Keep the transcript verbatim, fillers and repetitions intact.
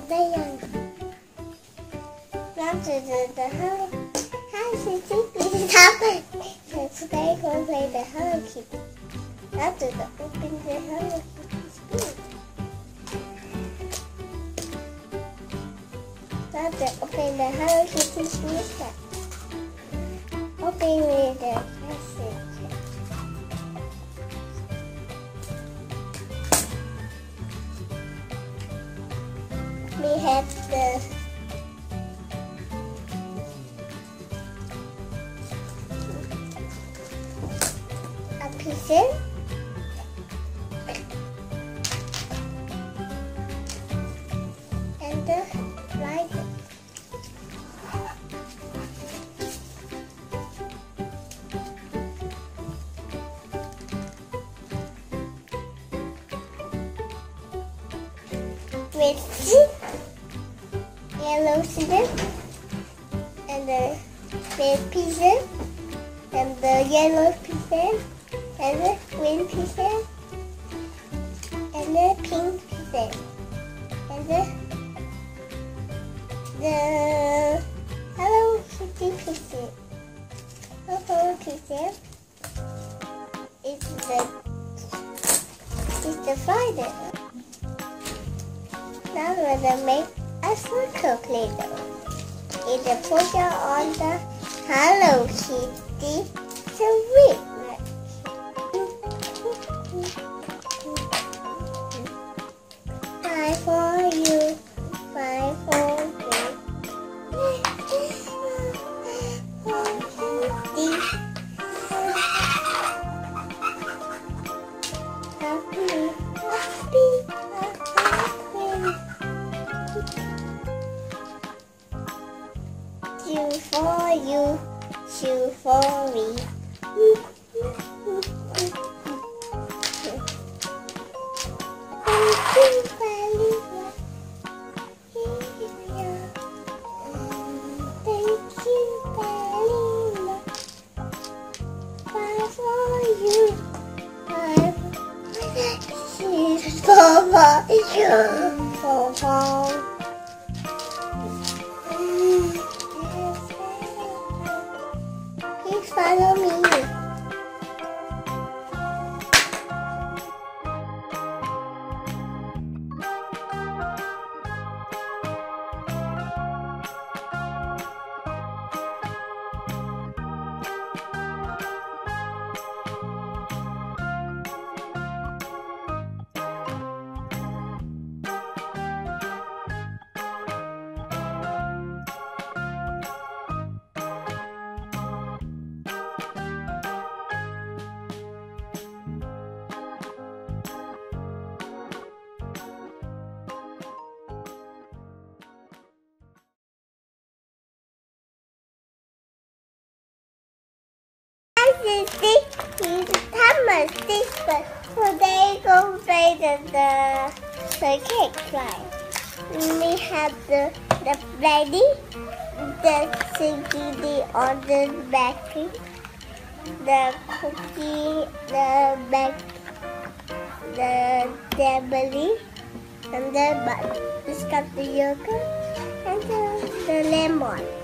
đây rồi. Now to the, the Hello Hello Kitty stop. Today we'll play the Hello Kitty. Now to the open the Hello Kitty spoon. Now to open the Hello Kitty spoon. Open with the message. We have the a pieces and the rider. Red seed, yellow seed, and the red pieces, and the yellow pieces, and the green pieces, and the pink pieces, and the the Hello Kitty pieces. The Hello Kitty is the is the spider. Now we're gonna make a circle Play-Doh. It's a picture on the Hello Kitty sweet. Five for you, five for you. Happy, happy, happy. Two for you, two for me. Thank you, Balina. Five for you, five for you, four for Please follow me. This is Thomas Disper. Today go play the, the the cake fly. We have the the lady, the cookie on the bakery, the cookie, the back, the jelly, and the bun. It's got the yogurt and the, the lemon.